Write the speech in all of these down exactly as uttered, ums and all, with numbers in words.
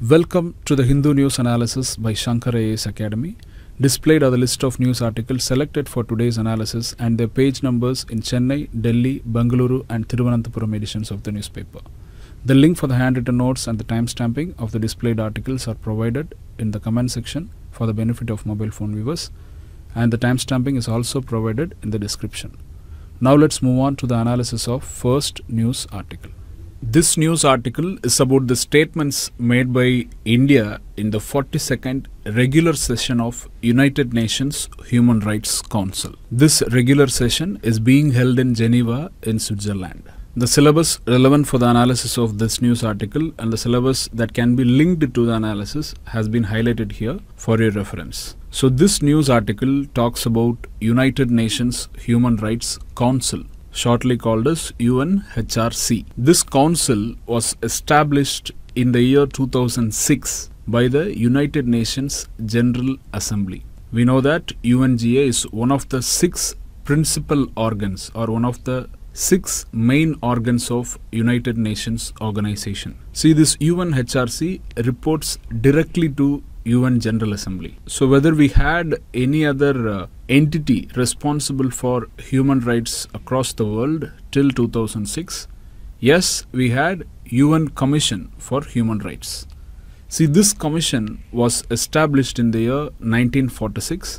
Welcome to the Hindu News Analysis by Shankar I A S Academy. Displayed are the list of news articles selected for today's analysis and their page numbers in Chennai, Delhi, Bengaluru and Thiruvananthapuram editions of the newspaper. The link for the handwritten notes and the timestamping of the displayed articles are provided in the comment section for the benefit of mobile phone viewers, and the timestamping is also provided in the description. Now let's move on to the analysis of first news article. This news article is about the statements made by India in the forty-second regular session of United Nations Human Rights Council. This regular session is being held in Geneva in Switzerland. The syllabus relevant for the analysis of this news article and the syllabus that can be linked to the analysis has been highlighted here for your reference. So this news article talks about United Nations Human Rights Council, shortly called as U N H R C. This council was established in the year two thousand six by the United Nations General Assembly. We know that U N G A is one of the six principal organs or one of the six main organs of United Nations organization. See, this U N H R C reports directly to U N General Assembly. So whether we had any other uh, entity responsible for human rights across the world till two thousand six, yes, we had U N Commission for Human Rights. See, this commission was established in the year nineteen forty-six.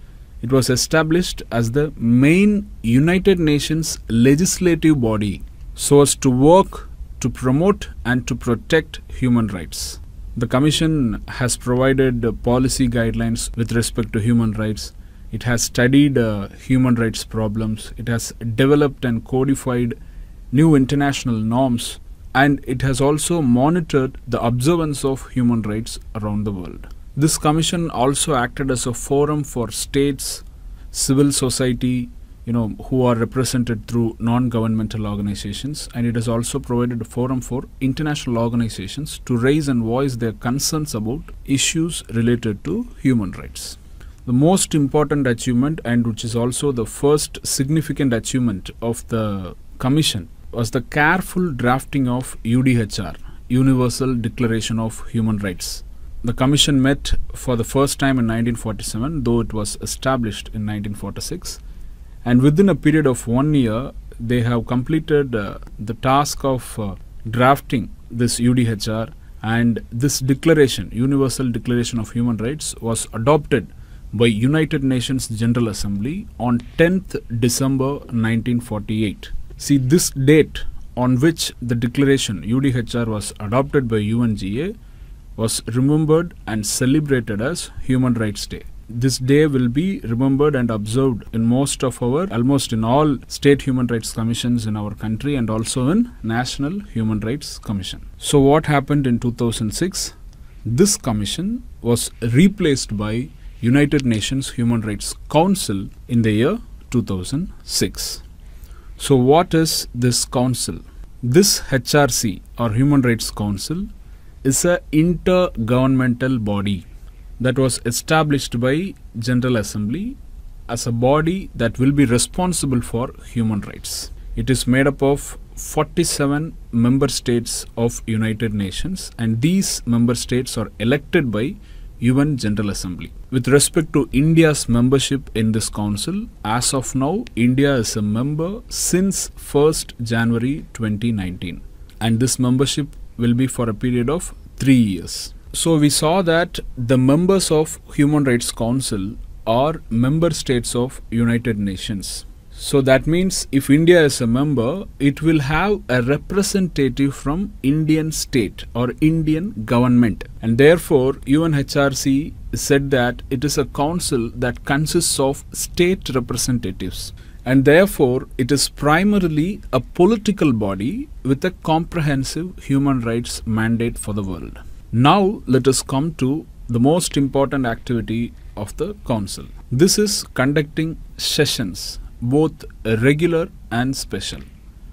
It was established as the main United Nations legislative body so as to work to promote and to protect human rights. The Commission has provided uh, policy guidelines with respect to human rights. It has studied uh, human rights problems. It has developed and codified new international norms, and it has also monitored the observance of human rights around the world. This Commission also acted as a forum for states, civil society, you know, who are represented through non-governmental organizations, and it has also provided a forum for international organizations to raise and voice their concerns about issues related to human rights. The most important achievement, and which is also the first significant achievement of the Commission, was the careful drafting of U D H R, Universal Declaration of Human Rights. The Commission met for the first time in nineteen forty-seven, though it was established in nineteen forty-six. And within a period of one year, they have completed uh, the task of uh, drafting this U D H R, and this declaration, Universal Declaration of Human Rights, was adopted by United Nations General Assembly on tenth December nineteen forty-eight. See, this date on which the declaration U D H R was adopted by U N G A was remembered and celebrated as Human Rights Day. This day will be remembered and observed in most of our, almost in all state human rights commissions in our country and also in National Human Rights Commission. So what happened in two thousand six? This commission was replaced by United Nations Human Rights Council in the year two thousand six. So what is this council? This H R C or Human Rights Council is a intergovernmental body that was established by General Assembly as a body that will be responsible for human rights. It is made up of forty-seven member states of United Nations, and these member states are elected by U N General Assembly. With respect to India's membership in this council, as of now, India is a member since first January twenty nineteen, and this membership will be for a period of three years. So we saw that the members of Human Rights Council are member states of United Nations. So that means if India is a member, it will have a representative from Indian state or Indian government. And therefore, U N H R C said that it is a council that consists of state representatives. And therefore, it is primarily a political body with a comprehensive human rights mandate for the world. Now, let us come to the most important activity of the council. This is conducting sessions, both regular and special.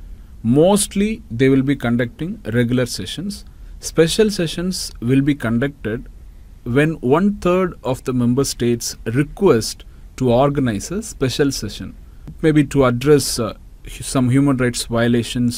Mostly, they will be conducting regular sessions. Special sessions will be conducted when one-third of the member states request to organize a special session, maybe to address uh, some human rights violations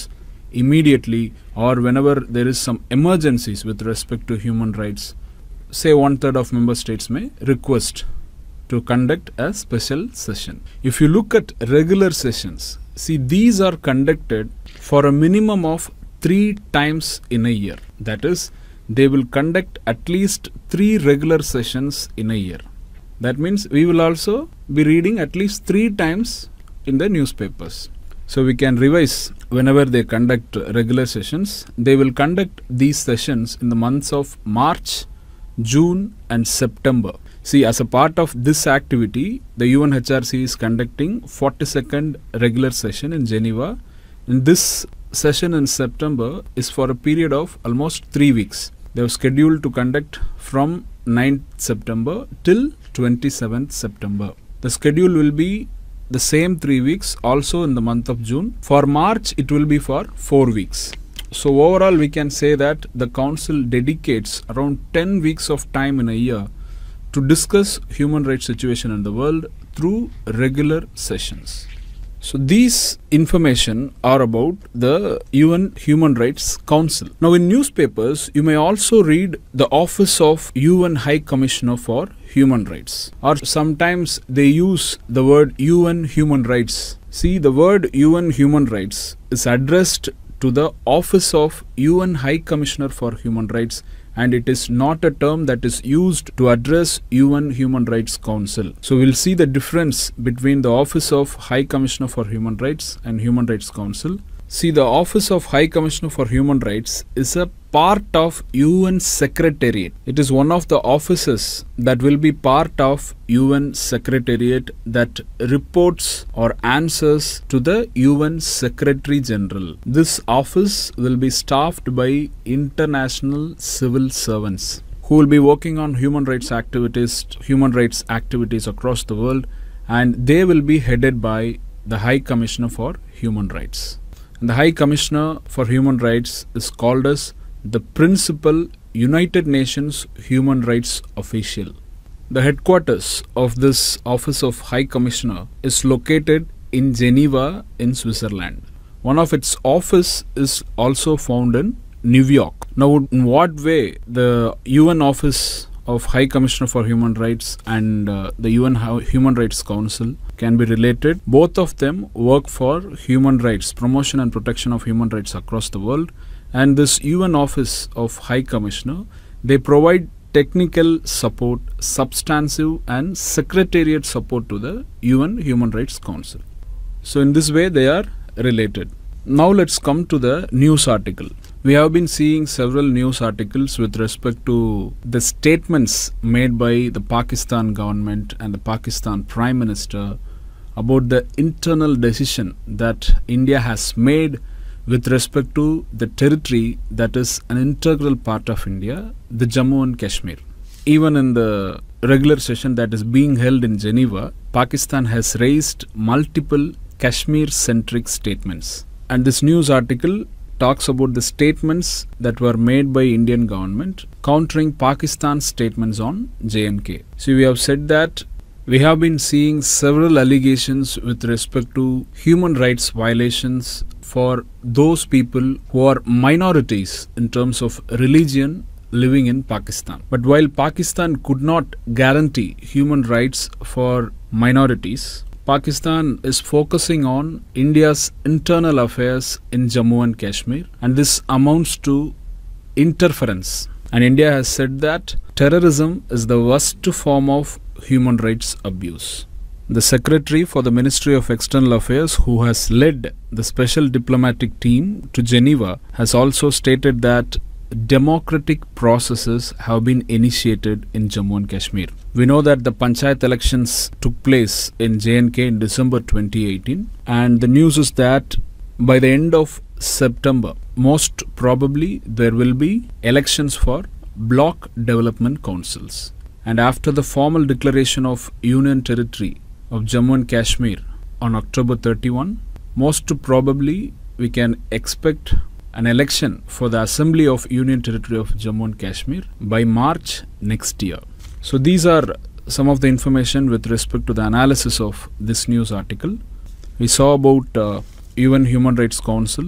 immediately, or whenever there is some emergencies with respect to human rights, say one third of member states may request to conduct a special session. If you look at regular sessions, see, these are conducted for a minimum of three times in a year. That is, they will conduct at least three regular sessions in a year. That means we will also be reading at least three times in the newspapers. So we can revise whenever they conduct regular sessions. They will conduct these sessions in the months of March, June and September. See, as a part of this activity, the U N H R C is conducting forty-second regular session in Geneva. And this session in September is for a period of almost three weeks. They have scheduled to conduct from ninth September till twenty-seventh September. The schedule will be the same three weeks also in the month of June. For March, it will be for four weeks. So overall, we can say that the Council dedicates around ten weeks of time in a year to discuss human rights situation in the world through regular sessions. So these information are about the U N Human Rights Council. Now in newspapers, you may also read the Office of U N High Commissioner for Human Rights, or sometimes they use the word U N Human Rights. See, the word U N Human Rights is addressed to the Office of U N High Commissioner for Human Rights, and it is not a term that is used to address U N Human Rights Council. So we'll see the difference between the Office of High Commissioner for Human Rights and Human Rights Council. See, the Office of High Commissioner for Human Rights is a part of U N Secretariat. It is one of the offices that will be part of U N Secretariat that reports or answers to the U N Secretary General. This office will be staffed by international civil servants who will be working on human rights activities, human rights activities across the world, and they will be headed by the High Commissioner for Human Rights. And the High Commissioner for Human Rights is called as the Principal United Nations Human Rights Official. The headquarters of this Office of High Commissioner is located in Geneva in Switzerland. One of its office is also found in New York. Now, in what way the U N Office of High Commissioner for Human Rights and uh, the U N Human Rights Council can be related? Both of them work for human rights, promotion and protection of human rights across the world. And this U N Office of High Commissioner, they provide technical support, substantive and secretariat support to the U N Human Rights Council. So in this way they are related. Now let's come to the news article. We have been seeing several news articles with respect to the statements made by the Pakistan government and the Pakistan Prime Minister about the internal decision that India has made with respect to the territory that is an integral part of India, the Jammu and Kashmir. Even in the regular session that is being held in Geneva, Pakistan has raised multiple Kashmir-centric statements. And this news article talks about the statements that were made by Indian government countering Pakistan's statements on J and K. So we have said that we have been seeing several allegations with respect to human rights violations for those people who are minorities in terms of religion living in Pakistan. But while Pakistan could not guarantee human rights for minorities, Pakistan is focusing on India's internal affairs in Jammu and Kashmir, and this amounts to interference. And India has said that terrorism is the worst form of human rights abuse. The Secretary for the Ministry of External Affairs, who has led the special diplomatic team to Geneva, has also stated that democratic processes have been initiated in Jammu and Kashmir. We know that the Panchayat elections took place in J and K in December twenty eighteen, and the news is that by the end of September, most probably there will be elections for block development councils. And after the formal declaration of Union Territory of Jammu and Kashmir on October thirty-first, most probably we can expect an election for the Assembly of Union Territory of Jammu and Kashmir by March next year. So these are some of the information with respect to the analysis of this news article. We saw about uh, U N Human Rights Council.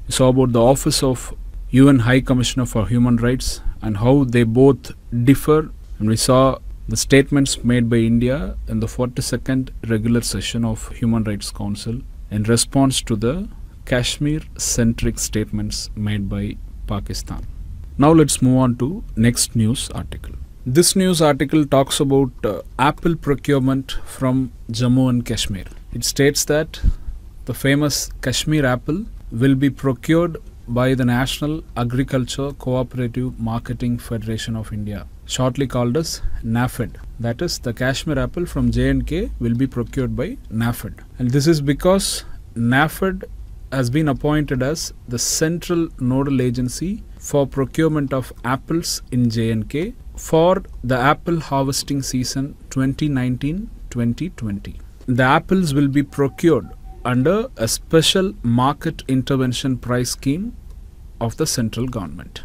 We saw about the Office of U N High Commissioner for Human Rights and how they both differ. And we saw the statements made by India in the forty-second regular session of Human Rights Council in response to the Kashmir-centric statements made by Pakistan. Now let's move on to next news article. This news article talks about uh, apple procurement from Jammu and Kashmir. It states that the famous Kashmir apple will be procured by the National Agriculture Cooperative Marketing Federation of India, shortly called as NAFED. That is, the Kashmir apple from J and K will be procured by NAFED. And this is because NAFED has been appointed as the central nodal agency for procurement of apples in J and K for the apple harvesting season twenty nineteen twenty twenty. The apples will be procured under a special market intervention price scheme of the central government.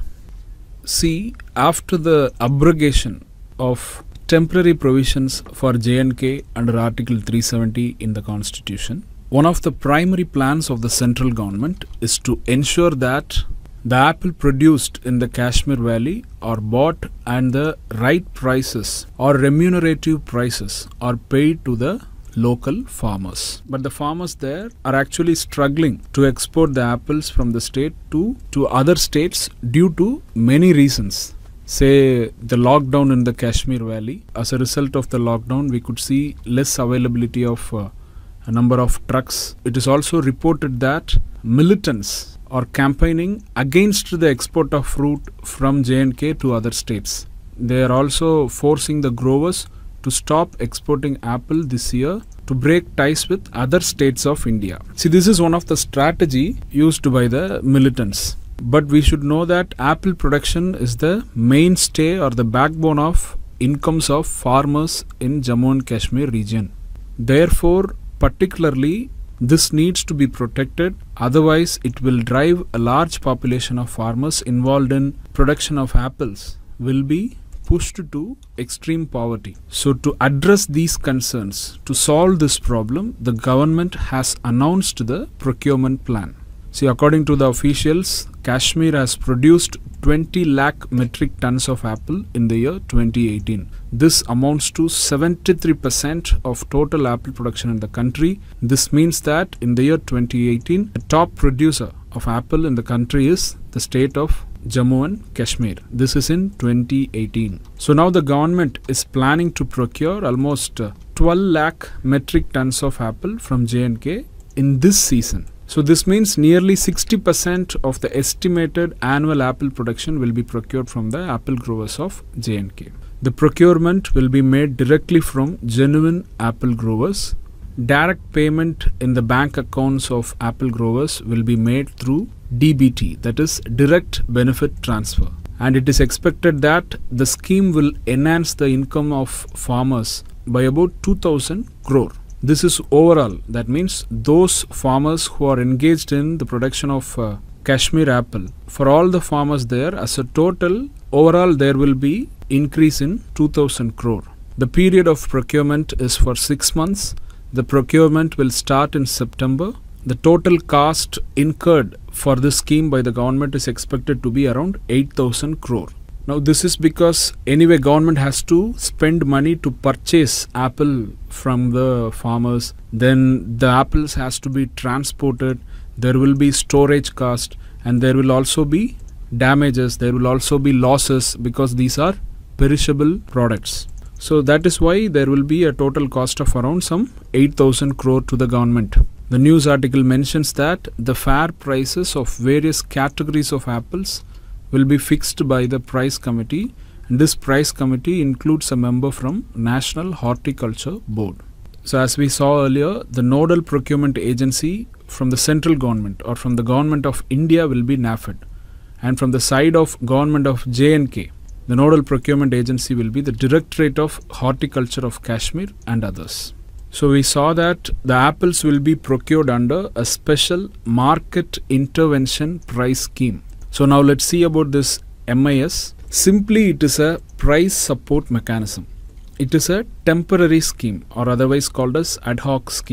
See, after the abrogation of temporary provisions for J and K under Article three seventy in the Constitution, one of the primary plans of the central government is to ensure that the apple produced in the Kashmir Valley are bought and the right prices or remunerative prices are paid to the local farmers. But the farmers there are actually struggling to export the apples from the state to, to other states due to many reasons. Say the lockdown in the Kashmir Valley. As a result of the lockdown, we could see less availability of uh, a number of trucks. It is also reported that militants are campaigning against the export of fruit from J and K to other states. They are also forcing the growers to stop exporting apple this year to break ties with other states of India. See, this is one of the strategy used by the militants. But we should know that apple production is the mainstay or the backbone of incomes of farmers in Jammu and Kashmir region. Therefore, particularly, this needs to be protected, otherwise it will drive a large population of farmers involved in production of apples will be pushed to extreme poverty. So to address these concerns, to solve this problem, the government has announced the procurement plan. See, according to the officials, Kashmir has produced twenty lakh metric tons of apple in the year twenty eighteen. This amounts to seventy-three percent of total apple production in the country. This means that in the year twenty eighteen, the top producer of apple in the country is the state of Jammu and Kashmir. This is in twenty eighteen. So now the government is planning to procure almost twelve lakh metric tons of apple from J and K in this season. So this means nearly sixty percent of the estimated annual apple production will be procured from the apple growers of J and K. The procurement will be made directly from genuine apple growers. Direct payment in the bank accounts of apple growers will be made through D B T, that is direct benefit transfer. And it is expected that the scheme will enhance the income of farmers by about two thousand crore. This is overall. That means those farmers who are engaged in the production of uh, Kashmir apple, for all the farmers there, as a total, overall there will be increase in two thousand crore. The period of procurement is for six months. The procurement will start in September. The total cost incurred for this scheme by the government is expected to be around eight thousand crore. Now this is because anyway government has to spend money to purchase apple from the farmers. Then the apples has to be transported. There will be storage cost and there will also be damages. There will also be losses because these are perishable products. So that is why there will be a total cost of around some eight thousand crore to the government. The news article mentions that the fair prices of various categories of apples will be fixed by the price committee, and this price committee includes a member from National Horticulture Board. So as we saw earlier, the nodal procurement agency from the central government or from the government of India will be NAFED, and from the side of government of J and K, the nodal procurement agency will be the Directorate of Horticulture of Kashmir and others. So we saw that the apples will be procured under a special market intervention price scheme. So now let's see about this M I S. Simply it is a price support mechanism. It is a temporary scheme or otherwise called as ad hoc scheme.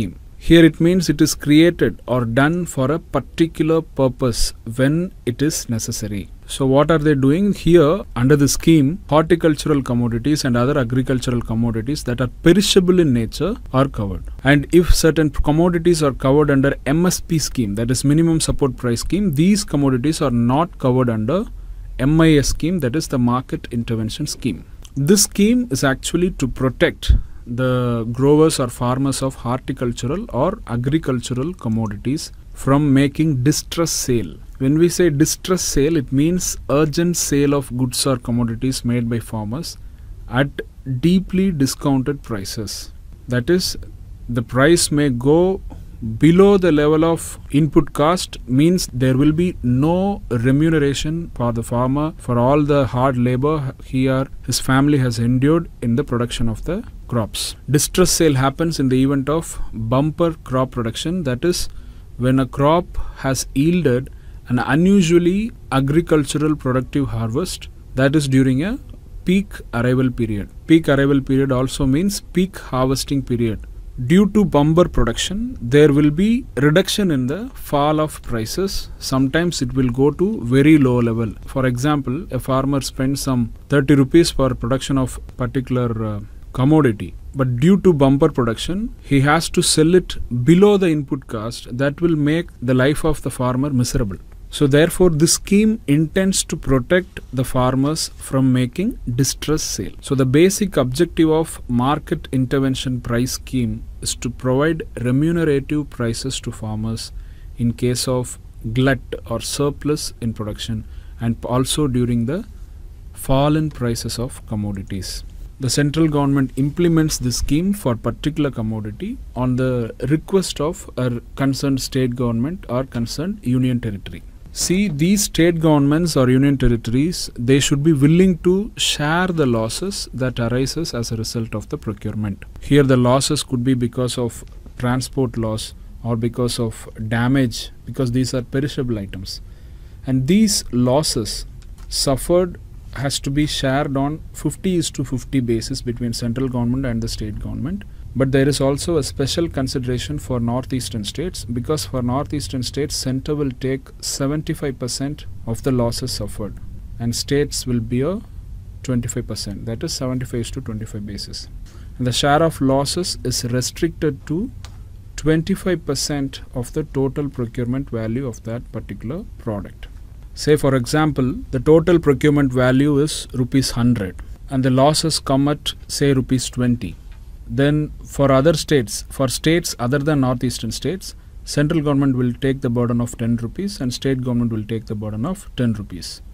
Here it means it is created or done for a particular purpose when it is necessary. So what are they doing here under the scheme? Horticultural commodities and other agricultural commodities that are perishable in nature are covered. And if certain commodities are covered under M S P scheme, that is minimum support price scheme, these commodities are not covered under M I S scheme, that is the market intervention scheme. This scheme is actually to protect the growers or farmers of horticultural or agricultural commodities from making distress sale. When we say distress sale, it means urgent sale of goods or commodities made by farmers at deeply discounted prices. That is, the price may go below the level of input cost, means there will be no remuneration for the farmer for all the hard labor he or his family has endured in the production of the crops. Distress sale happens in the event of bumper crop production, that is when a crop has yielded an unusually agricultural productive harvest, that is during a peak arrival period. Peak arrival period also means peak harvesting period. Due to bumper production, there will be reduction in the fall of prices. Sometimes it will go to very low level. For example, a farmer spends some thirty rupees for production of particular uh, commodity, but due to bumper production, he has to sell it below the input cost. That will make the life of the farmer miserable. So therefore, this scheme intends to protect the farmers from making distress sale. So the basic objective of market intervention price scheme is to provide remunerative prices to farmers in case of glut or surplus in production, and also during the fall in prices of commodities. The central government implements this scheme for particular commodity on the request of a concerned state government or concerned union territory. See, these state governments or union territories, they should be willing to share the losses that arises as a result of the procurement. Here the losses could be because of transport loss or because of damage, because these are perishable items. And these losses suffered has to be shared on fifty is to fifty basis between central government and the state government. But there is also a special consideration for northeastern states, because for northeastern states, center will take seventy-five percent of the losses suffered and states will bear twenty-five percent, that is seventy-five to twenty-five basis. And the share of losses is restricted to twenty-five percent of the total procurement value of that particular product. Say for example, the total procurement value is rupees one hundred and the losses come at say rupees twenty. Then for other states, for states other than northeastern states, central government will take the burden of ten rupees and state government will take the burden of ten rupees.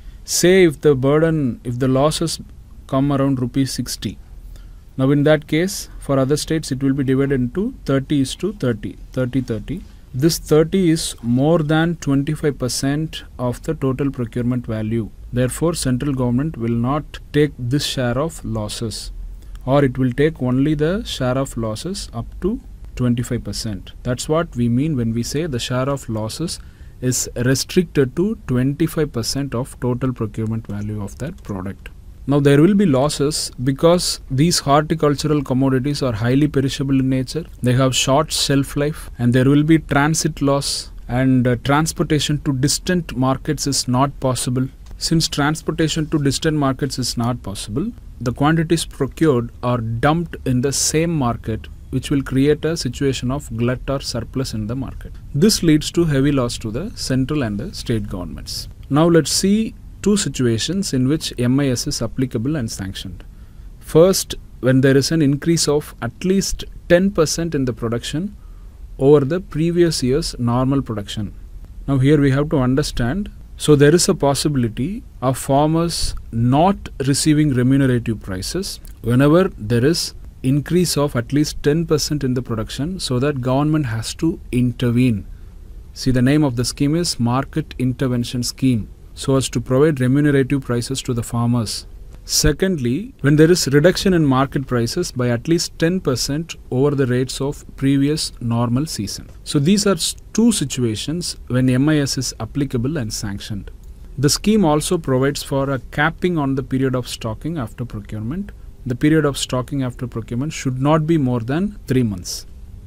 Say if the burden, if the losses come around rupees sixty. Now in that case, for other states it will be divided into thirty is to thirty, thirty thirty. This thirty is more than twenty-five percent of the total procurement value. Therefore, central government will not take this share of losses, or it will take only the share of losses up to twenty-five percent. That's what we mean when we say the share of losses is restricted to twenty-five percent of total procurement value of that product. Now there will be losses because these horticultural commodities are highly perishable in nature. They have short shelf life and there will be transit loss, and uh, transportation to distant markets is not possible. Since transportation to distant markets is not possible, the quantities procured are dumped in the same market, which will create a situation of glut or surplus in the market. This leads to heavy loss to the central and the state governments. Now let's see two situations in which M I S is applicable and sanctioned. First, when there is an increase of at least ten percent in the production over the previous year's normal production. Now here we have to understand, so there is a possibility of farmers not receiving remunerative prices whenever there is increase of at least ten percent in the production, so that government has to intervene. See, the name of the scheme is Market Intervention Scheme, so as to provide remunerative prices to the farmers. Secondly, when there is reduction in market prices by at least ten percent over the rates of previous normal season. So these are two situations when M I S is applicable and sanctioned. The scheme also provides for a capping on the period of stocking after procurement. The period of stocking after procurement should not be more than three months.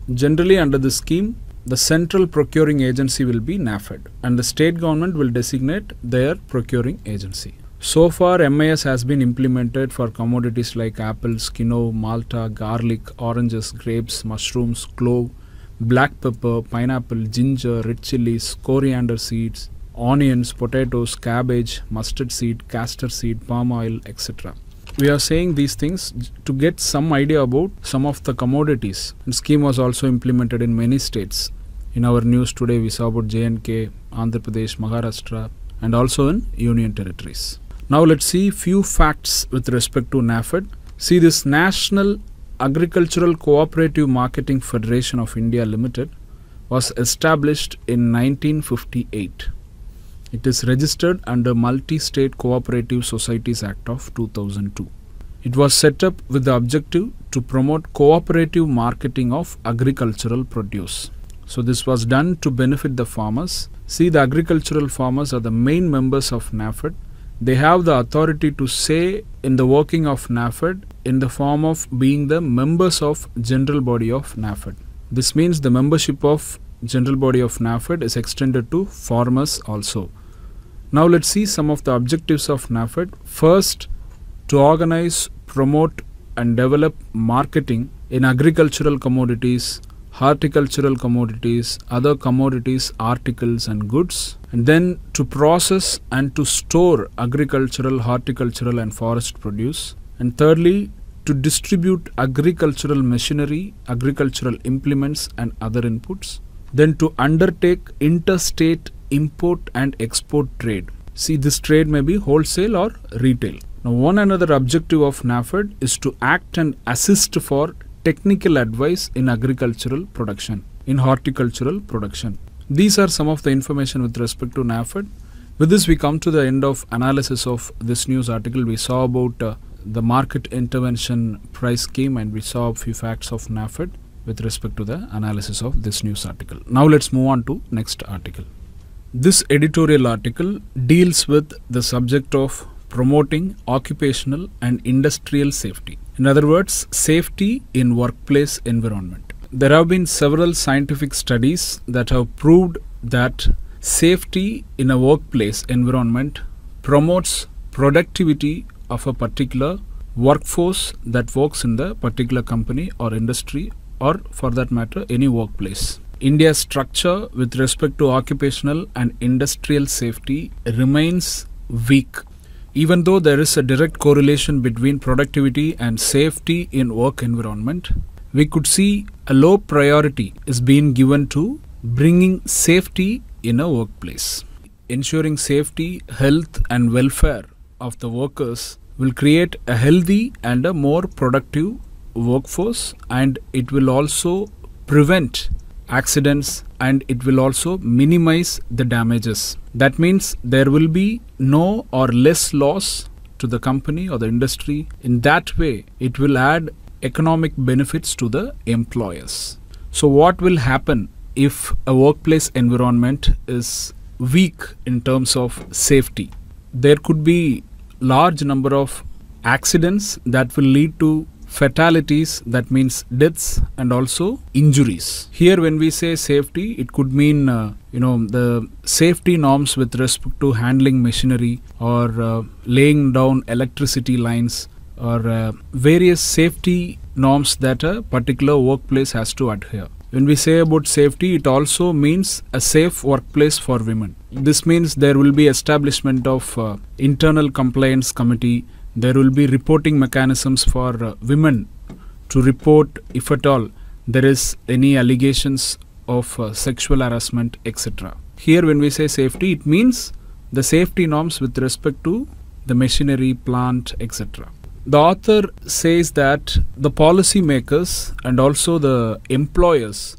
Generally under this scheme, the central procuring agency will be NAFED and the state government will designate their procuring agency. So far, M I S has been implemented for commodities like apples, quinoa, malta, garlic, oranges, grapes, mushrooms, clove, black pepper, pineapple, ginger, red chilies, coriander seeds, onions, potatoes, cabbage, mustard seed, castor seed, palm oil, et cetera. We are saying these things to get some idea about some of the commodities. And scheme was also implemented in many states. In our news today, we saw about J and K, Andhra Pradesh, Maharashtra, and also in Union Territories. Now let's see few facts with respect to NAFED. See, this National Agricultural Cooperative Marketing Federation of India Limited was established in nineteen fifty-eight. It is registered under Multi-State Cooperative Societies Act of two thousand two. It was set up with the objective to promote cooperative marketing of agricultural produce. So this was done to benefit the farmers. See, the agricultural farmers are the main members of NAFED. They have the authority to say in the working of NAFED in the form of being the members of general body of NAFED. This means the membership of general body of NAFED is extended to farmers also. Now let's see some of the objectives of NAFED. First, to organize, promote and develop marketing in agricultural commodities, horticultural commodities, other commodities, articles and goods, and then to process and to store agricultural, horticultural and forest produce, and thirdly, to distribute agricultural machinery, agricultural implements and other inputs, then to undertake interstate import and export trade. See, this trade may be wholesale or retail. Now, one another objective of NAFED is to act and assist for technical advice in agricultural production, in horticultural production. These are some of the information with respect to NAFED. With this, we come to the end of analysis of this news article. We saw about uh, the market intervention price scheme and we saw a few facts of NAFED with respect to the analysis of this news article. Now let's move on to next article. This editorial article deals with the subject of promoting occupational and industrial safety. In other words, safety in workplace environment. There have been several scientific studies that have proved that safety in a workplace environment promotes productivity of a particular workforce that works in the particular company or industry, or for that matter any workplace. India's structure with respect to occupational and industrial safety remains weak. Even though there is a direct correlation between productivity and safety in work environment, we could see a low priority is being given to bringing safety in a workplace. Ensuring safety, health and welfare of the workers will create a healthy and a more productive workforce, and it will also prevent accidents and it will also minimize the damages. That means there will be no or less loss to the company or the industry. In that way, it will add economic benefits to the employers. So what will happen if a workplace environment is weak in terms of safety? There could be large number of accidents that will lead to fatalities, that means deaths and also injuries. Here when we say safety, it could mean uh, you know the safety norms with respect to handling machinery or uh, laying down electricity lines or uh, various safety norms that a particular workplace has to adhere. When we say about safety, it also means a safe workplace for women. This means there will be establishment of uh, internal compliance committee. There will be reporting mechanisms for uh, women to report if at all there is any allegations of uh, sexual harassment, et cetera. Here when we say safety, it means the safety norms with respect to the machinery, plant, et cetera. The author says that the policy makers and also the employers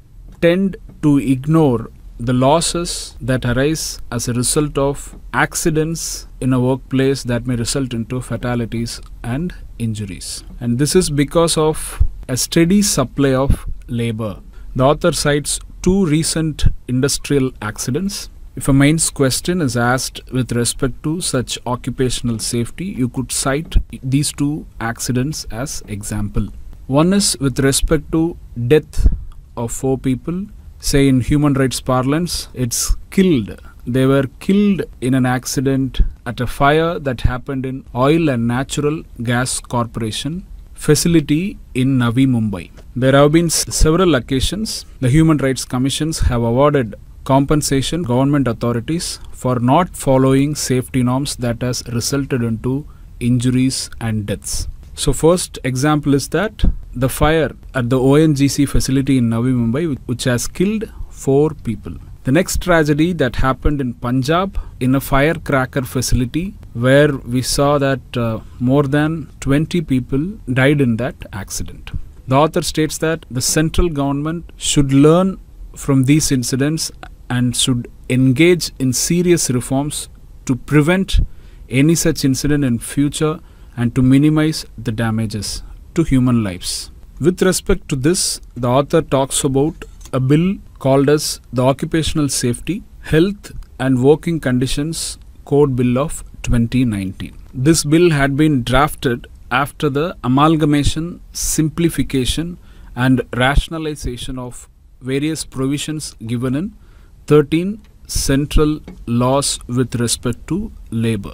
tend to ignore the losses that arise as a result of accidents in a workplace that may result into fatalities and injuries. And this is because of a steady supply of labor. The author cites two recent industrial accidents. If a mains question is asked with respect to such occupational safety, you could cite these two accidents as example. One is with respect to death of four people. Say in human rights parlance, it's killed. They were killed in an accident at a fire that happened in Oil and Natural Gas Corporation facility in Navi Mumbai. There have been several occasions the Human Rights Commissions have awarded compensation government authorities for not following safety norms that has resulted into injuries and deaths. So first example is that the fire at the O N G C facility in Navi Mumbai, which has killed four people. The next tragedy that happened in Punjab in a firecracker facility where we saw that uh, more than twenty people died in that accident. The author states that the central government should learn from these incidents and should engage in serious reforms to prevent any such incident in future and to minimize the damages to human lives. With respect to this, the author talks about a bill called as the Occupational Safety, Health and Working Conditions Code Bill of twenty nineteen. This bill had been drafted after the amalgamation, simplification and rationalization of various provisions given in thirteen central laws with respect to labor.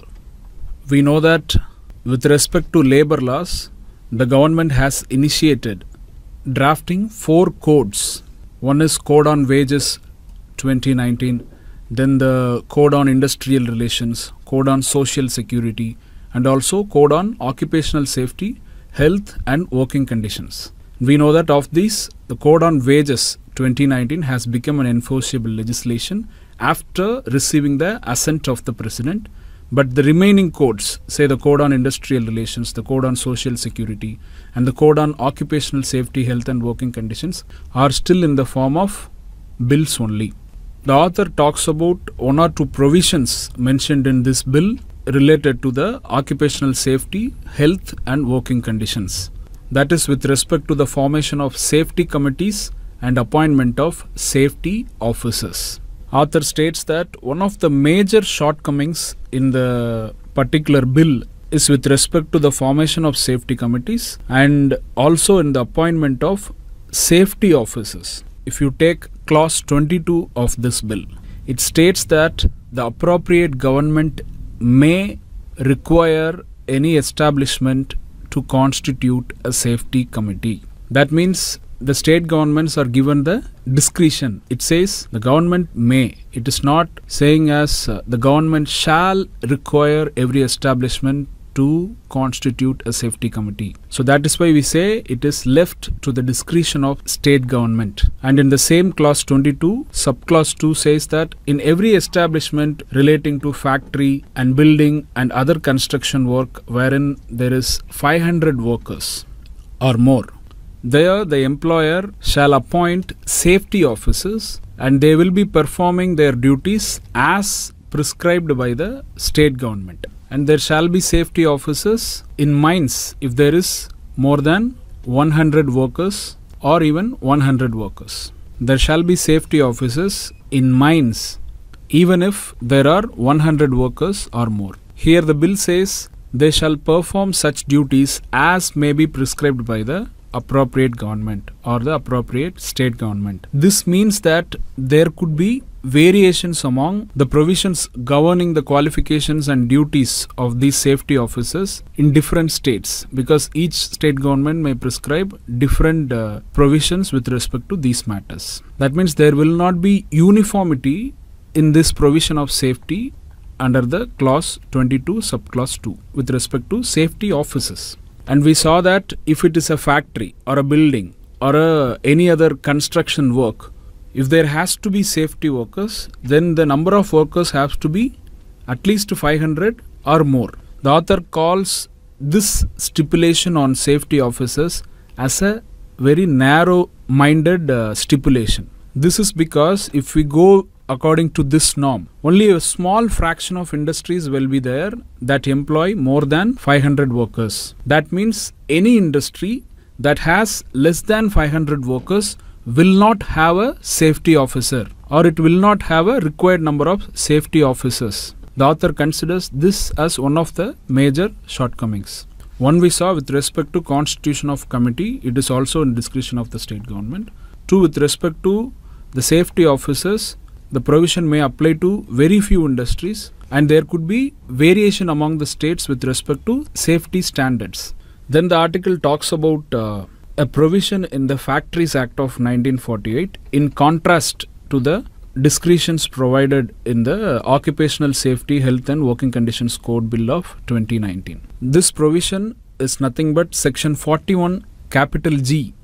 We know that with respect to labor laws, the government has initiated drafting four codes. One is Code on Wages twenty nineteen, then the Code on Industrial Relations, Code on Social Security, and also Code on Occupational Safety, Health and Working Conditions. We know that of these, the Code on Wages twenty nineteen has become an enforceable legislation after receiving the assent of the President. But the remaining codes, say the Code on Industrial Relations, the Code on Social Security, and the Code on Occupational Safety, Health and Working Conditions, are still in the form of bills only. The author talks about one or two provisions mentioned in this bill related to the occupational safety, health and working conditions. That is with respect to the formation of safety committees and appointment of safety officers. Author states that one of the major shortcomings in the particular bill is with respect to the formation of safety committees and also in the appointment of safety officers. If you take clause twenty-two of this bill, it states that the appropriate government may require any establishment to constitute a safety committee. That means the state governments are given the discretion. It says the government may. It is not saying as uh, the government shall require every establishment to constitute a safety committee. So that is why we say it is left to the discretion of state government. And in the same clause twenty-two, subclause two says that in every establishment relating to factory and building and other construction work wherein there is five hundred workers or more, there the employer shall appoint safety officers and they will be performing their duties as prescribed by the state government. And there shall be safety officers in mines if there is more than one hundred workers or even one hundred workers. There shall be safety officers in mines even if there are one hundred workers or more. Here the bill says they shall perform such duties as may be prescribed by the appropriate government or the appropriate state government. This means that there could be variations among the provisions governing the qualifications and duties of these safety officers in different states, because each state government may prescribe different uh, provisions with respect to these matters. That means there will not be uniformity in this provision of safety under the clause twenty-two subclause two with respect to safety officers. And we saw that if it is a factory or a building or a, any other construction work, if there has to be safety workers, then the number of workers has to be at least five hundred or more. The author calls this stipulation on safety officers as a very narrow-minded uh, stipulation. This is because if we go according to this norm, only a small fraction of industries will be there that employ more than five hundred workers. That means any industry that has less than five hundred workers will not have a safety officer, or it will not have a required number of safety officers. The author considers this as one of the major shortcomings. One we saw with respect to constitution of committee, it is also in discretion of the state government. Two, with respect to the safety officers, the provision may apply to very few industries, and there could be variation among the states with respect to safety standards. Then the article talks about uh, a provision in the Factories Act of nineteen forty-eight in contrast to the discretions provided in the Occupational Safety, Health and Working Conditions Code Bill of twenty nineteen. This provision is nothing but section forty-one capital G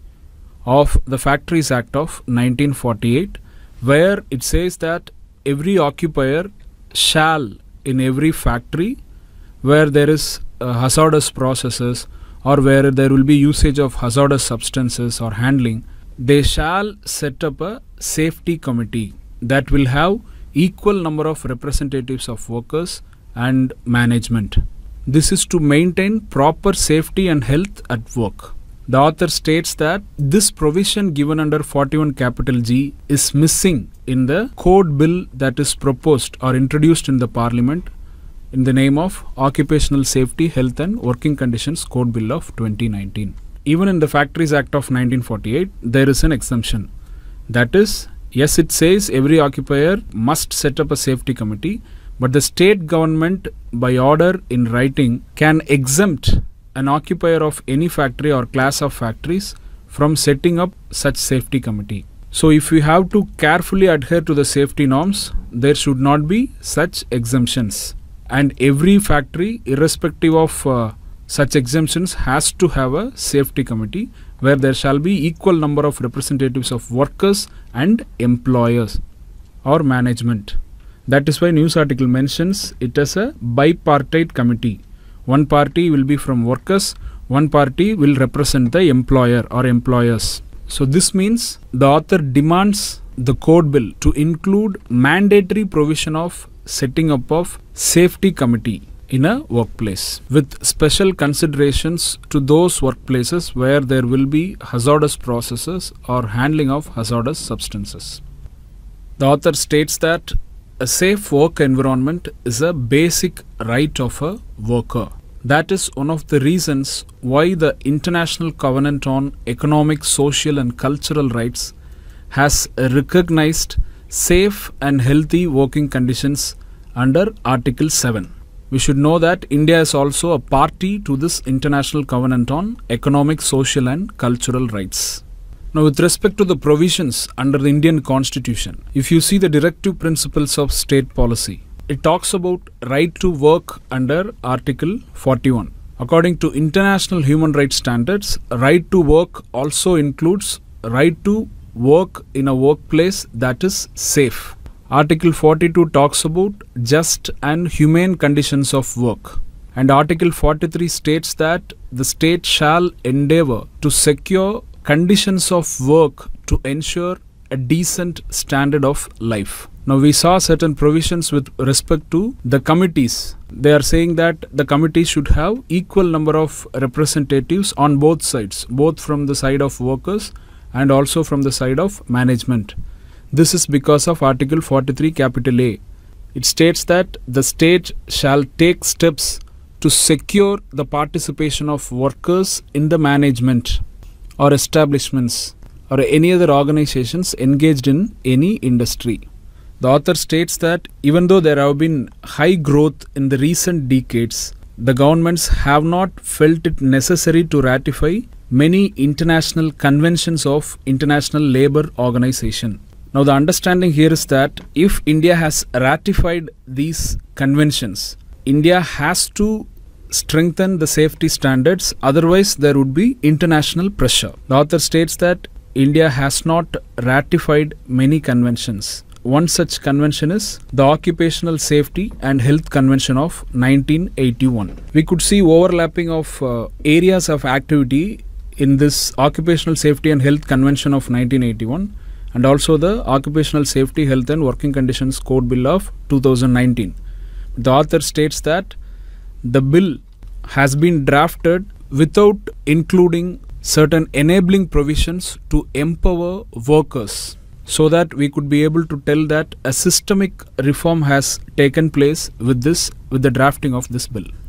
of the Factories Act of nineteen forty-eight, where it says that every occupier shall, in every factory where there is uh, hazardous processes or where there will be usage of hazardous substances or handling, they shall set up a safety committee that will have equal number of representatives of workers and management. This is to maintain proper safety and health at work. The author states that this provision given under forty-one capital G is missing in the code bill that is proposed or introduced in the parliament in the name of Occupational Safety, Health and Working Conditions Code Bill of twenty nineteen. Even in the Factories Act of nineteen forty-eight, there is an exemption. That is, yes, it says every occupier must set up a safety committee, but the state government by order in writing can exempt an occupier of any factory or class of factories from setting up such safety committee. So if we have to carefully adhere to the safety norms, there should not be such exemptions. And every factory, irrespective of uh, such exemptions, has to have a safety committee where there shall be equal number of representatives of workers and employers or management. That is why news article mentions it as a bipartite committee. One party will be from workers, one party will represent the employer or employers. So this means the author demands the code bill to include mandatory provision of setting up of safety committee in a workplace with special considerations to those workplaces where there will be hazardous processes or handling of hazardous substances. The author states that a safe work environment is a basic right of a worker. That is one of the reasons why the International Covenant on Economic, Social and Cultural Rights has recognized safe and healthy working conditions under Article seven. We should know that India is also a party to this International Covenant on Economic, Social and Cultural Rights. Now, with respect to the provisions under the Indian Constitution, if you see the directive principles of state policy, it talks about right to work under Article forty-one. According to international human rights standards, right to work also includes right to work in a workplace that is safe. Article forty-two talks about just and humane conditions of work. And Article forty-three states that the state shall endeavor to secure conditions of work to ensure a decent standard of life. Now, we saw certain provisions with respect to the committees. They are saying that the committee should have equal number of representatives on both sides, both from the side of workers and also from the side of management. This is because of Article forty-three capital A. It states that the state shall take steps to secure the participation of workers in the management or establishments or any other organizations engaged in any industry. The author states that even though there have been high growth in the recent decades, the governments have not felt it necessary to ratify many international conventions of International Labour Organization. Now, the understanding here is that if India has ratified these conventions, India has to strengthen the safety standards, otherwise there would be international pressure. The author states that India has not ratified many conventions. One such convention is the Occupational Safety and Health Convention of nineteen eighty-one. We could see overlapping of uh, areas of activity in this Occupational Safety and Health Convention of nineteen eighty-one and also the Occupational Safety, Health and Working Conditions Code Bill of two thousand nineteen. The author states that the bill has been drafted without including certain enabling provisions to empower workers, so that we could be able to tell that a systemic reform has taken place with this, with the drafting of this bill.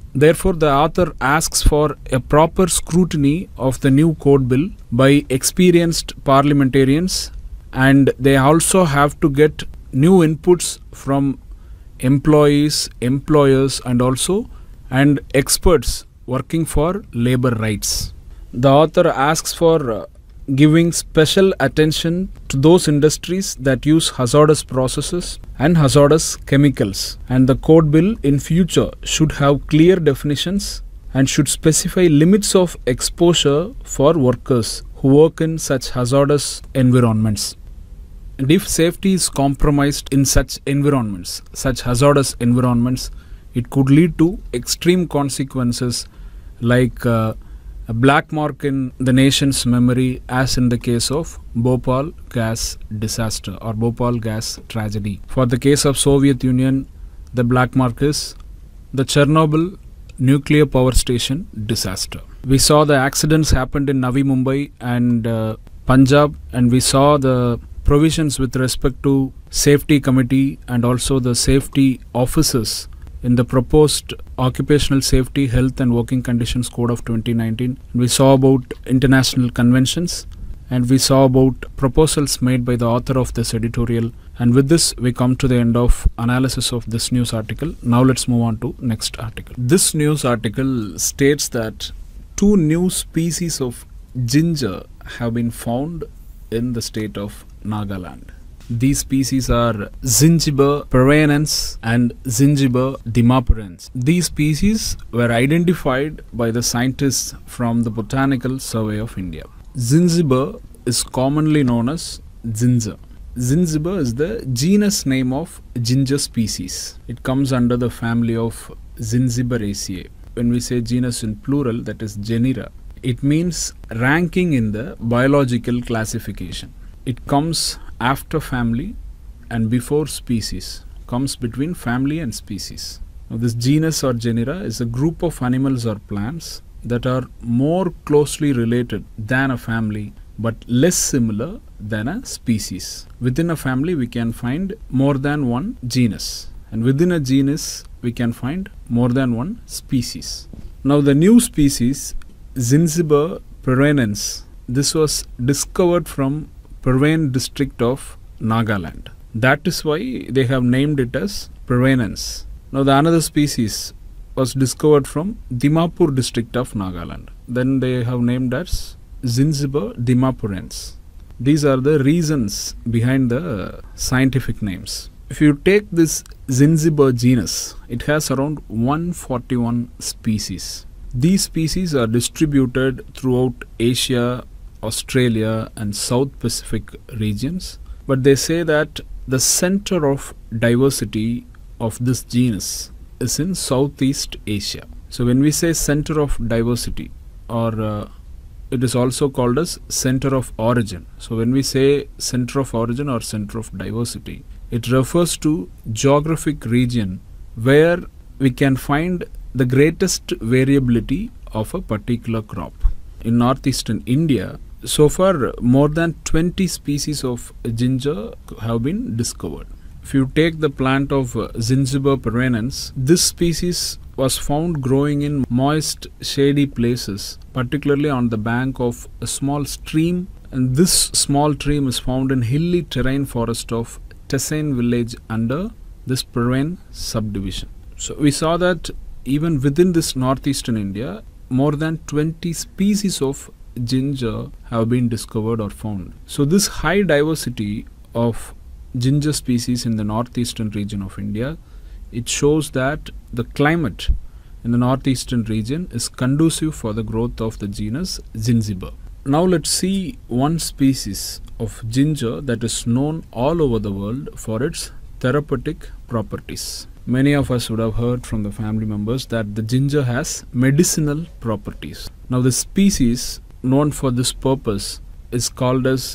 Therefore, the author asks for a proper scrutiny of the new code bill by experienced parliamentarians, and they also have to get new inputs from employees, employers, and also and experts working for labor rights. The author asks for uh, giving special attention to those industries that use hazardous processes and hazardous chemicals, and the code bill in future should have clear definitions and should specify limits of exposure for workers who work in such hazardous environments. And if safety is compromised in such environments, such hazardous environments, it could lead to extreme consequences like uh, a black mark in the nation's memory, as in the case of Bhopal gas disaster or Bhopal gas tragedy. For the case of Soviet Union, the black mark is the Chernobyl nuclear power station disaster. We saw the accidents happened in Navi Mumbai and uh, Punjab, and we saw the provisions with respect to safety committee and also the safety officers in the proposed Occupational Safety, Health and Working Conditions Code of twenty nineteen. We saw about international conventions, and we saw about proposals made by the author of this editorial. And with this, we come to the end of analysis of this news article. Now let's move on to next article. This news article states that two new species of ginger have been found in the state of Nagaland. These species are Zingiber perennis and Zingiber dimapurens. These species were identified by the scientists from the Botanical Survey of India. Zingiber is commonly known as ginger. Zingiber is the genus name of ginger species. It comes under the family of Zingiberaceae. When we say genus in plural, that is genera, it means ranking in the biological classification. It comes after family and before species, comes between family and species. Now, this genus or genera is a group of animals or plants that are more closely related than a family but less similar than a species. Within a family we can find more than one genus, and within a genus we can find more than one species. Now the new species Zingiber perennis, this was discovered from Parvain district of Nagaland. That is why they have named it as perennis. Now the another species was discovered from Dimapur district of Nagaland. Then they have named as Zingiber dimapurens. These are the reasons behind the scientific names. If you take this Zingiber genus, it has around one hundred forty-one species. These species are distributed throughout Asia, Australia and South Pacific regions, but they say that the center of diversity of this genus is in Southeast Asia. So when we say center of diversity, or uh, it is also called as center of origin. So when we say center of origin or center of diversity, it refers to geographic region where we can find the greatest variability of a particular crop. In northeastern India, so far more than twenty species of ginger have been discovered. If you take the plant of uh, Zingiber perennis, this species was found growing in moist, shady places, particularly on the bank of a small stream, and this small stream is found in hilly terrain forest of Tessin village under this Parvain subdivision. So we saw that even within this northeastern India, more than twenty species of ginger have been discovered or found. So this high diversity of ginger species in the northeastern region of India, it shows that the climate in the northeastern region is conducive for the growth of the genus Zingiber. Now let's see one species of ginger that is known all over the world for its therapeutic properties. Many of us would have heard from the family members that the ginger has medicinal properties. Now the species known for this purpose is called as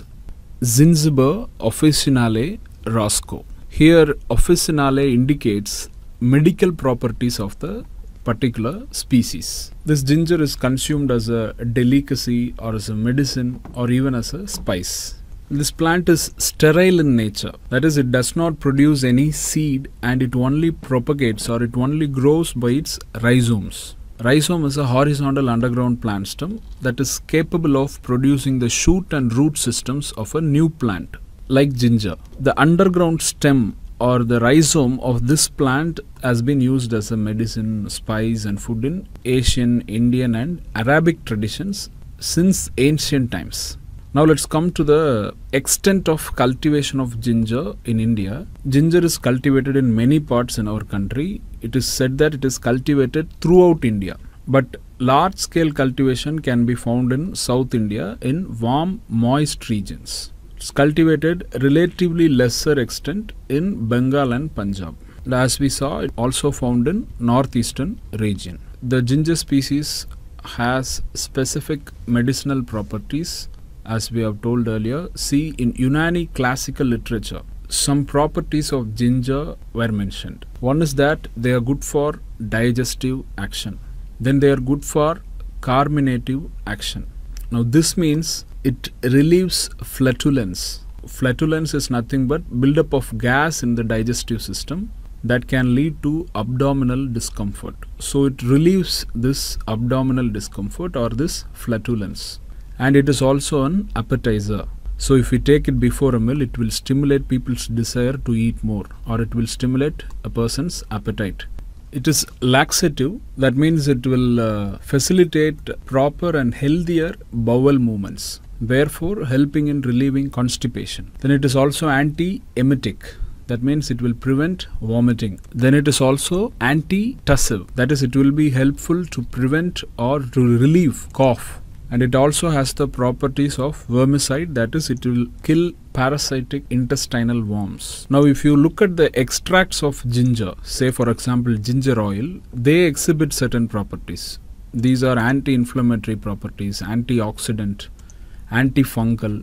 Zingiber officinale roscoe. Here officinale indicates medical properties of the particular species. This ginger is consumed as a delicacy or as a medicine or even as a spice. This plant is sterile in nature. That is, it does not produce any seed and it only propagates or it only grows by its rhizomes. Rhizome is a horizontal underground plant stem that is capable of producing the shoot and root systems of a new plant, like ginger. The underground stem or the rhizome of this plant has been used as a medicine, spice and food in Asian, Indian and Arabic traditions since ancient times. Now let's come to the extent of cultivation of ginger in India. Ginger is cultivated in many parts in our country. It is said that it is cultivated throughout India. But large scale cultivation can be found in South India in warm, moist regions. It's cultivated relatively lesser extent in Bengal and Punjab. As we saw, it also found in northeastern region. The ginger species has specific medicinal properties. As we have told earlier, see in Unani classical literature, some properties of ginger were mentioned. One is that they are good for digestive action. Then they are good for carminative action. Now this means it relieves flatulence. Flatulence is nothing but buildup of gas in the digestive system that can lead to abdominal discomfort. So it relieves this abdominal discomfort or this flatulence. And it is also an appetizer. So if we take it before a meal, it will stimulate people's desire to eat more, or it will stimulate a person's appetite. It is laxative. That means it will uh, facilitate proper and healthier bowel movements, therefore helping in relieving constipation. Then it is also anti-emetic. That means it will prevent vomiting. Then it is also anti-tussive. That is, it will be helpful to prevent or to relieve cough. And it also has the properties of vermicide, that is, it will kill parasitic intestinal worms. Now, if you look at the extracts of ginger, say for example ginger oil, they exhibit certain properties. These are anti-inflammatory properties, antioxidant, antifungal,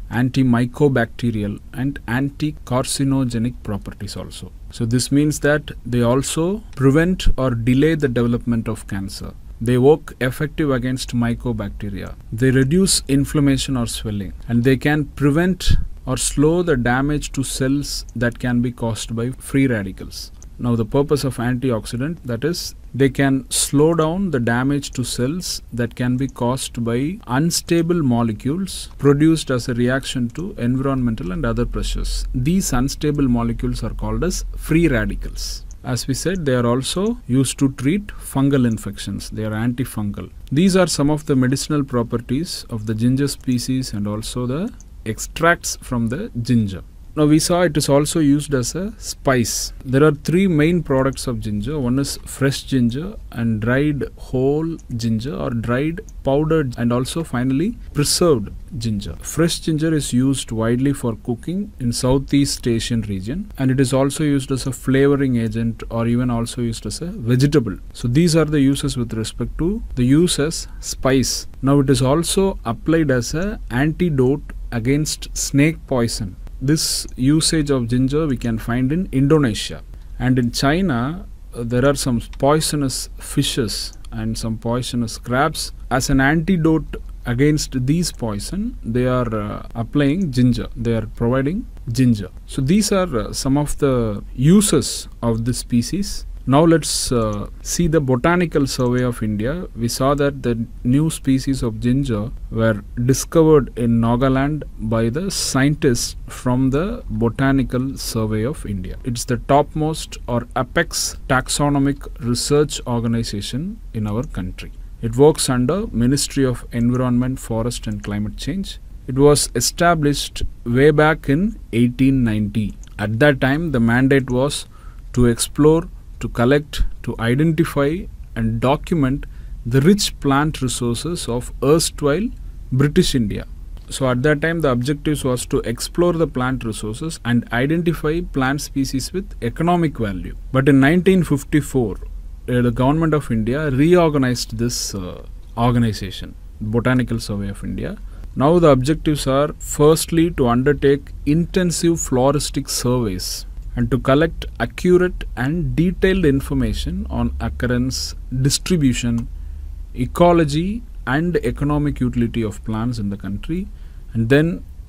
antimycobacterial and anti-carcinogenic properties also. So this means that they also prevent or delay the development of cancer. They work effective against mycobacteria. They reduce inflammation or swelling, and they can prevent or slow the damage to cells that can be caused by free radicals. Now the purpose of antioxidant, that is, they can slow down the damage to cells that can be caused by unstable molecules produced as a reaction to environmental and other pressures. These unstable molecules are called as free radicals. As we said, they are also used to treat fungal infections. They are antifungal. These are some of the medicinal properties of the ginger species and also the extracts from the ginger. Now we saw it is also used as a spice. There are three main products of ginger. One is fresh ginger and dried whole ginger or dried powdered, and also finally preserved ginger. Fresh ginger is used widely for cooking in Southeast Asian region, and it is also used as a flavoring agent or even also used as a vegetable. So these are the uses with respect to the use as spice. Now it is also applied as a antidote against snake poison. This usage of ginger we can find in Indonesia, and in China uh, there are some poisonous fishes and some poisonous crabs. As an antidote against these poison, they are uh, applying ginger. They are providing ginger. So these are uh, some of the uses of this species. Now let's uh, see the Botanical Survey of India. We saw that the new species of ginger were discovered in Nagaland by the scientists from the Botanical Survey of India. It's the topmost or apex taxonomic research organization in our country. It works under Ministry of Environment, Forest and Climate Change. It was established way back in eighteen ninety. At that time, the mandate was to explore, to collect, to identify and document the rich plant resources of erstwhile British India. So at that time the objective was to explore the plant resources and identify plant species with economic value. But in nineteen fifty-four, uh, the government of India reorganized this uh, organization, Botanical Survey of India. Now the objectives are firstly to undertake intensive floristic surveys and to collect accurate and detailed information on occurrence, distribution, ecology and economic utility of plants in the country, and then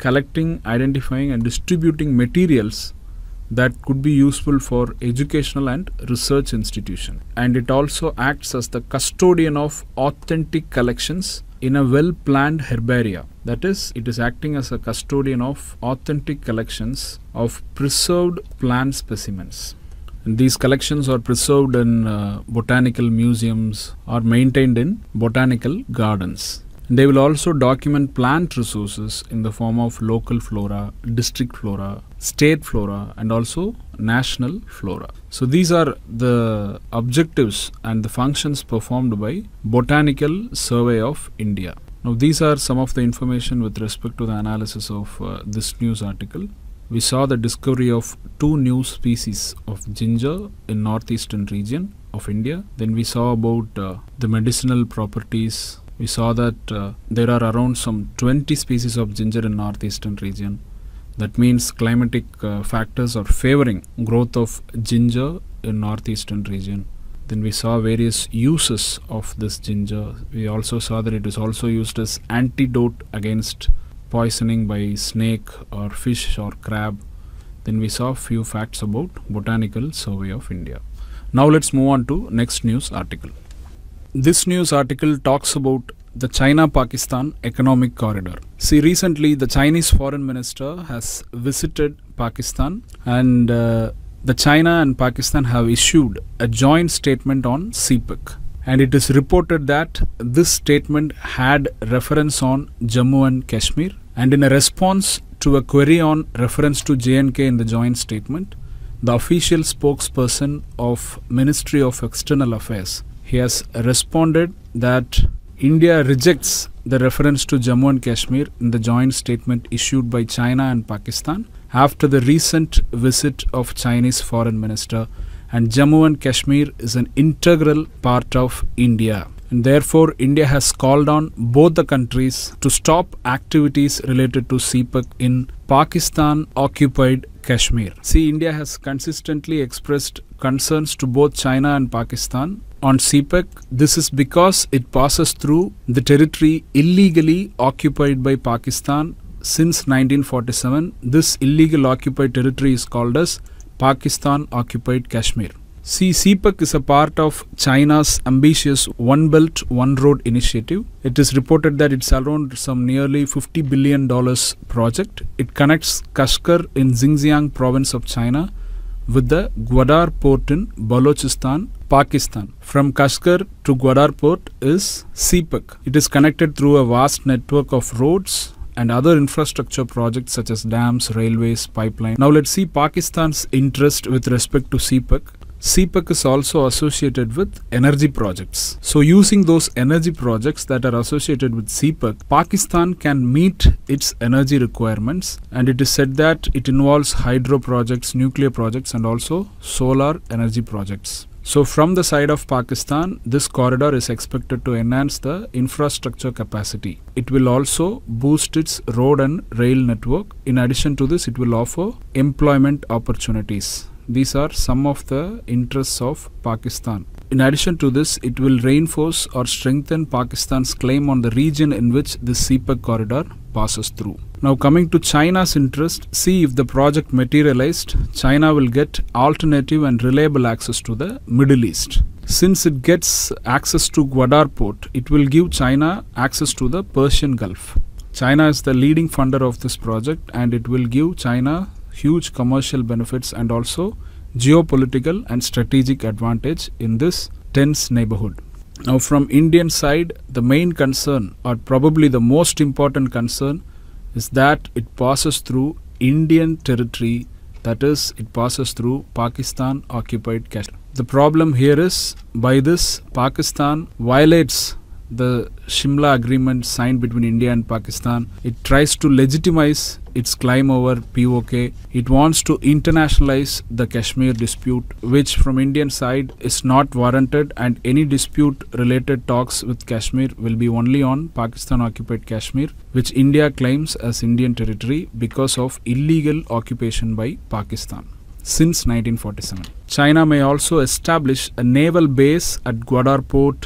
collecting, identifying and distributing materials that could be useful for educational and research institution. And it also acts as the custodian of authentic collections in a well-planned herbaria. That is, it is acting as a custodian of authentic collections of preserved plant specimens. And these collections are preserved in uh, botanical museums or maintained in botanical gardens. And they will also document plant resources in the form of local flora, district flora, state flora and also national flora. So these are the objectives and the functions performed by Botanical Survey of India. Now these are some of the information with respect to the analysis of uh, this news article. We saw the discovery of two new species of ginger in northeastern region of India. Then we saw about uh, the medicinal properties. We saw that uh, there are around some twenty species of ginger in northeastern region. That means climatic uh, factors are favoring growth of ginger in northeastern region. Then we saw various uses of this ginger. We also saw that it is also used as antidote against poisoning by snake or fish or crab. Then we saw few facts about Botanical Survey of India. Now let's move on to next news article. This news article talks about the China-Pakistan Economic Corridor. See, recently the Chinese Foreign Minister has visited Pakistan, and uh, the China and Pakistan have issued a joint statement on C P E C. And it is reported that this statement had reference on Jammu and Kashmir. And in a response to a query on reference to J and K in the joint statement, the official spokesperson of Ministry of External Affairs, he has responded that India rejects the reference to Jammu and Kashmir in the joint statement issued by China and Pakistan after the recent visit of Chinese Foreign Minister, and Jammu and Kashmir is an integral part of India. And therefore, India has called on both the countries to stop activities related to C P E C in Pakistan-occupied Kashmir. See, India has consistently expressed concerns to both China and Pakistan on C P E C. This is because it passes through the territory illegally occupied by Pakistan since nineteen forty-seven. This illegal occupied territory is called as Pakistan-occupied Kashmir. See, C P E C is a part of China's ambitious One Belt, One Road initiative. It is reported that it's around some nearly fifty billion dollars project. It connects Kashgar in Xinjiang province of China with the Gwadar port in Balochistan, Pakistan. From Kashgar to Gwadar port is C P E C. It is connected through a vast network of roads and other infrastructure projects such as dams, railways, pipeline. Now let's see Pakistan's interest with respect to C P E C. C P E C is also associated with energy projects. So using those energy projects that are associated with C P E C, Pakistan can meet its energy requirements, and it is said that it involves hydro projects, nuclear projects and also solar energy projects. So from the side of Pakistan, this corridor is expected to enhance the infrastructure capacity. It will also boost its road and rail network. In addition to this, it will offer employment opportunities. These are some of the interests of Pakistan. In addition to this, it will reinforce or strengthen Pakistan's claim on the region in which the C P E C corridor passes through. Now coming to China's interest, see, if the project materialized, China will get alternative and reliable access to the Middle East. Since it gets access to Gwadar port, it will give China access to the Persian Gulf. China is the leading funder of this project, and it will give China huge commercial benefits and also geopolitical and strategic advantage in this tense neighborhood. Now from Indian side, the main concern, or probably the most important concern, is that it passes through Indian territory, that is, it passes through Pakistan occupied Kashmir. The problem here is, by this, Pakistan violates the Shimla agreement signed between India and Pakistan. It tries to legitimize its claim over P O K. It wants to internationalize the Kashmir dispute, which from Indian side is not warranted, and any dispute related talks with Kashmir will be only on Pakistan occupied Kashmir, which India claims as Indian territory because of illegal occupation by Pakistan since nineteen forty-seven. China may also establish a naval base at Gwadar port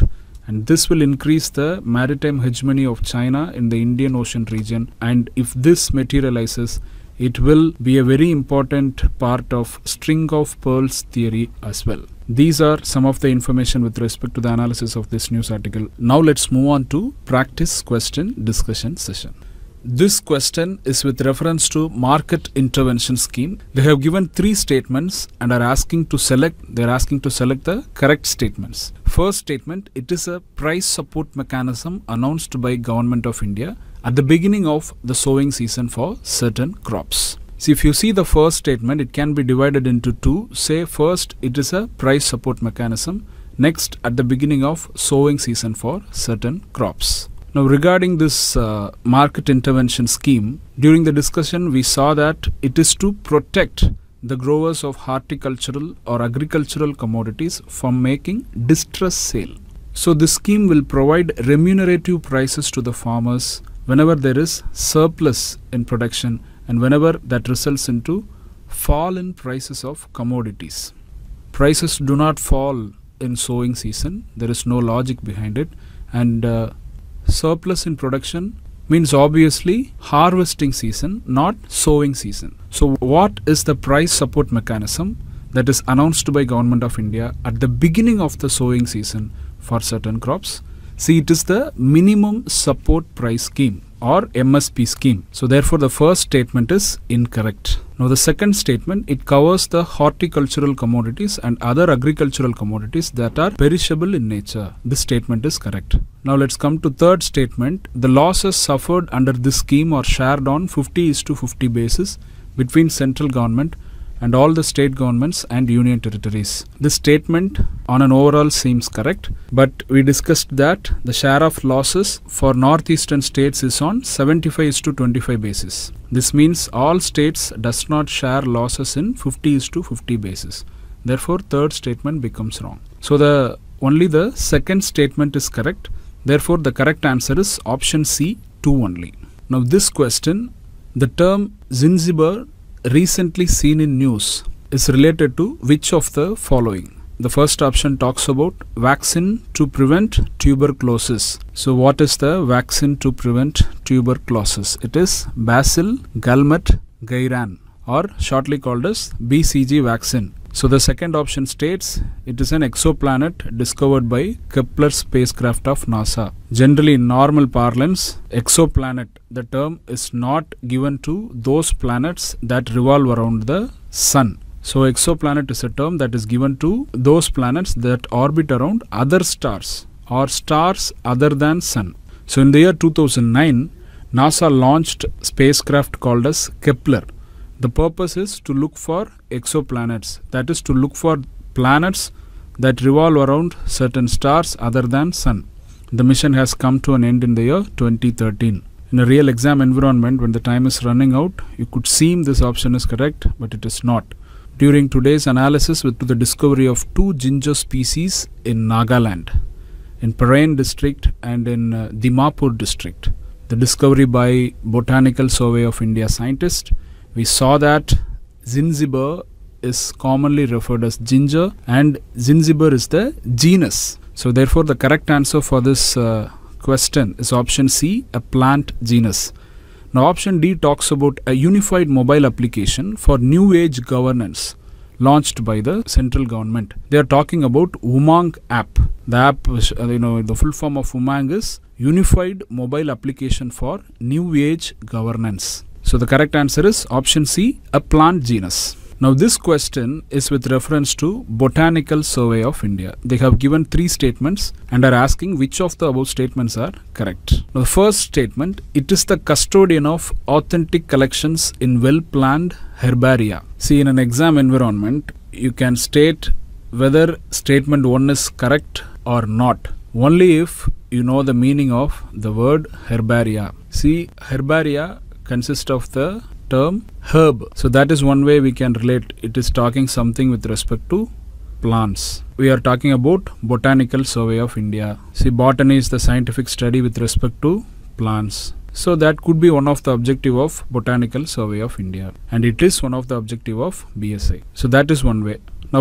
and this will increase the maritime hegemony of China in the Indian Ocean region, and if this materializes, it will be a very important part of string of pearls theory as well. These are some of the information with respect to the analysis of this news article. Now let's move on to practice question discussion session. This question is with reference to market intervention scheme. They have given three statements and are asking to select, they are asking to select the correct statements. First statement, it is a price support mechanism announced by Government of India at the beginning of the sowing season for certain crops. See, if you see the first statement, it can be divided into two. Say first, it is a price support mechanism. Next, at the beginning of sowing season for certain crops. Now, regarding this uh, market intervention scheme, during the discussion, we saw that it is to protect the growers of horticultural or agricultural commodities from making distress sale. So, this scheme will provide remunerative prices to the farmers whenever there is surplus in production and whenever that results into fall in prices of commodities. Prices do not fall in sowing season. There is no logic behind it, and uh, surplus in production means obviously harvesting season, not sowing season. So what is the price support mechanism that is announced by Government of India at the beginning of the sowing season for certain crops? See, it is the minimum support price scheme or M S P scheme. So therefore the first statement is incorrect. Now the second statement, it covers the horticultural commodities and other agricultural commodities that are perishable in nature. This statement is correct. Now let's come to third statement. The losses suffered under this scheme are shared on fifty is to fifty basis between central government and all the state governments and union territories. This statement on an overall seems correct, but we discussed that the share of losses for northeastern states is on seventy-five is to twenty-five basis. This means all states does not share losses in fifty is to fifty basis. Therefore, third statement becomes wrong. So the only the second statement is correct. Therefore, the correct answer is option C, two only. Now this question, the term Zingiber recently seen in news is related to which of the following? The first option talks about vaccine to prevent tuberculosis. So what is the vaccine to prevent tuberculosis? It is Bacille Galmet Guerin, or shortly called as B C G vaccine. So the second option states it is an exoplanet discovered by Kepler spacecraft of NASA. Generally, in normal parlance, exoplanet, the term is not given to those planets that revolve around the sun. So exoplanet is a term that is given to those planets that orbit around other stars or stars other than sun. So in the year two thousand nine, NASA launched spacecraft called as Kepler. The purpose is to look for exoplanets, that is to look for planets that revolve around certain stars other than sun. The mission has come to an end in the year twenty thirteen. In a real exam environment, when the time is running out, you could seem this option is correct, but it is not. During today's analysis with the discovery of two ginger species in Nagaland, in Parain district and in uh, Dimapur district, the discovery by Botanical Survey of India scientists, we saw that Zingiber is commonly referred as ginger and Zingiber is the genus. So therefore the correct answer for this uh, question is option C, a plant genus. Now option D talks about a unified mobile application for new age governance launched by the central government. They are talking about Umang app. The app, uh, you know, the full form of Umang is Unified Mobile Application for New Age Governance. So the correct answer is option C, a plant genus. Now this question is with reference to Botanical Survey of India. They have given three statements and are asking which of the above statements are correct. Now the first statement, it is the custodian of authentic collections in well-planned herbaria. See, in an exam environment, you can state whether statement one is correct or not only if you know the meaning of the word herbaria. See, herbaria consist of the term herb. So that is one way we can relate. It is talking something with respect to plants. We are talking about Botanical Survey of India. See, botany is the scientific study with respect to plants. So that could be one of the objective of Botanical Survey of India. And it is one of the objective of B S I. So that is one way. Now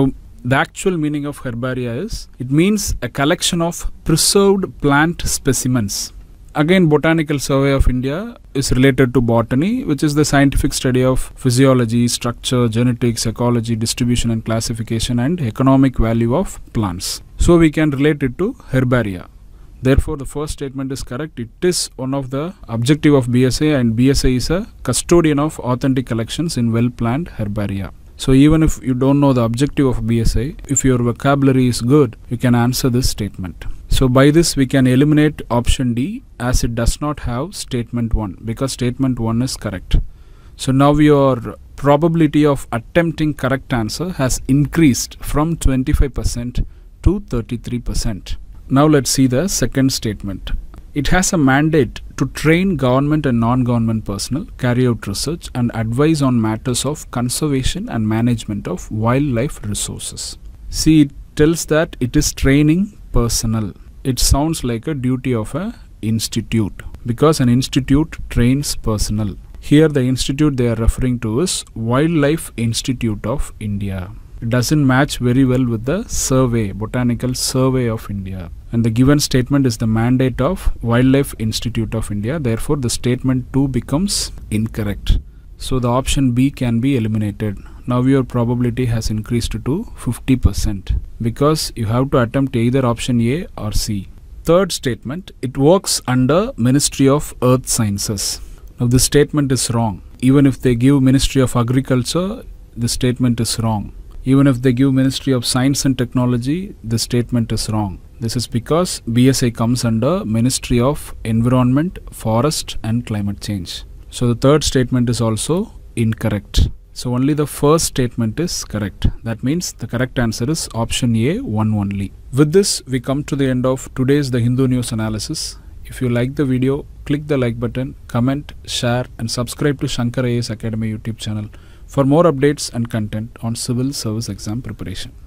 The actual meaning of herbaria is, it means a collection of preserved plant specimens. Again, Botanical Survey of India is related to botany, which is the scientific study of physiology, structure, genetics, ecology, distribution and classification, and economic value of plants. So we can relate it to herbaria. Therefore, the first statement is correct. It is one of the objective of B S A, and B S A is a custodian of authentic collections in well-planned herbaria. So even if you don't know the objective of B S A, if your vocabulary is good, you can answer this statement. So by this we can eliminate option D, as it does not have statement one, because statement one is correct. So now your probability of attempting correct answer has increased from twenty-five percent to thirty-three percent. Now let's see the second statement. It has a mandate to train government and non-government personnel, carry out research and advise on matters of conservation and management of wildlife resources. See, it tells that it is training personnel. It sounds like a duty of a institute, because an institute trains personnel. Here the institute they are referring to is Wildlife Institute of India. It doesn't match very well with the survey, Botanical Survey of India. And the given statement is the mandate of Wildlife Institute of India. Therefore, the statement two becomes incorrect. So the option B can be eliminated. Now your probability has increased to fifty percent, because you have to attempt either option A or C. Third statement, it works under Ministry of Earth Sciences. Now this statement is wrong. Even if they give Ministry of Agriculture, the statement is wrong. Even if they give Ministry of Science and Technology, the statement is wrong. This is because B S A comes under Ministry of Environment, Forest and Climate Change. So the third statement is also incorrect. So only the first statement is correct. That means the correct answer is option A, one only. With this, we come to the end of today's The Hindu News Analysis. If you like the video, click the like button, comment, share and subscribe to Shankar I A S Academy YouTube channel for more updates and content on civil service exam preparation.